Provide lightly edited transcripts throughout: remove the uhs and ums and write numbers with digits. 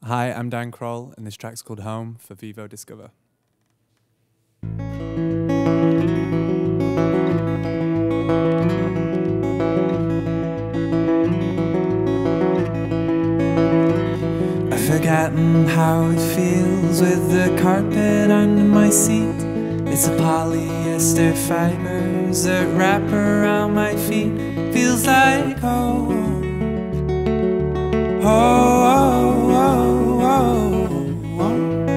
Hi, I'm Dan Kroll, and this track's called Home for Vivo Discover. I've forgotten how it feels with the carpet under my seat. It's the polyester fibers that wrap around my feet. Feels like home. Oh, oh, oh, oh.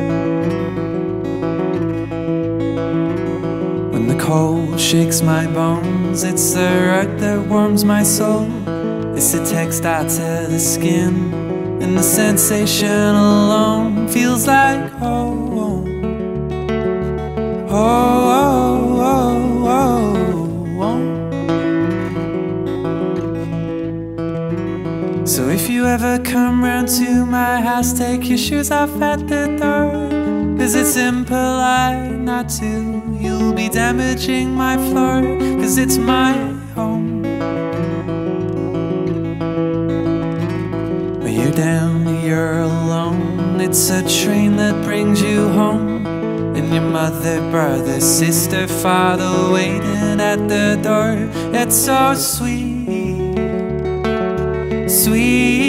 When the cold shakes my bones, it's the rug that warms my soul. It's the textile to the skin, and the sensation alone feels like home. Oh, oh, oh, oh, oh. So if you ever come round to my house, take your shoes off at the door, 'cause it's impolite not to. You'll be damaging my floor, 'cause it's my home. When you're down, you're alone. It's a train that brings you home, and your mother, brother, sister, father waiting at the door. It's so sweet, sweet.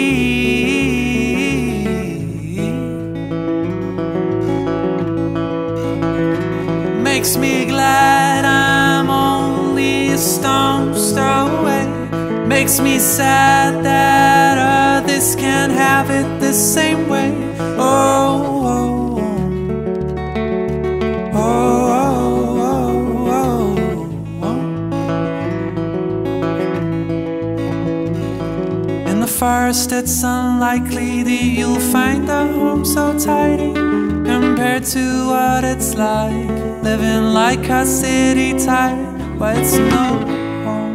Makes me glad I'm only a stone's throw away. Makes me sad that others can't have it the same way. Oh, oh, oh, oh, oh, oh, oh. In the forest, it's unlikely that you'll find a home so tidy compared to what it's like living like a city type. But it's no home.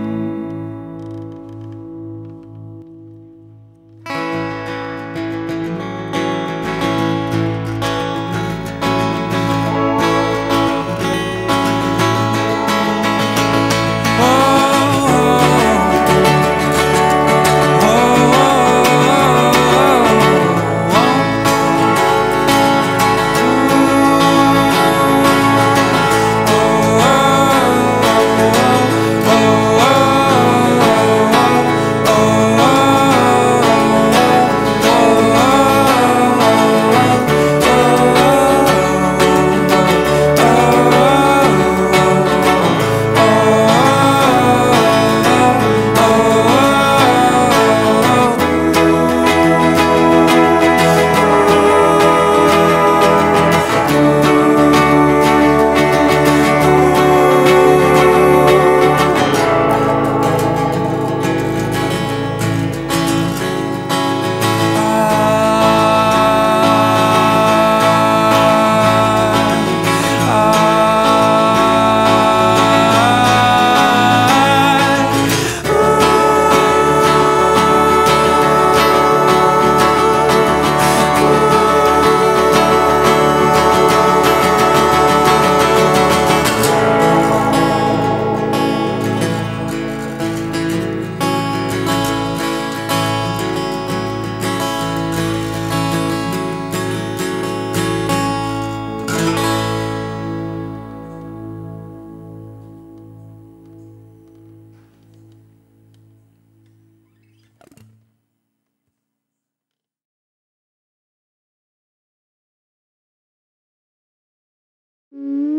Mm-hmm.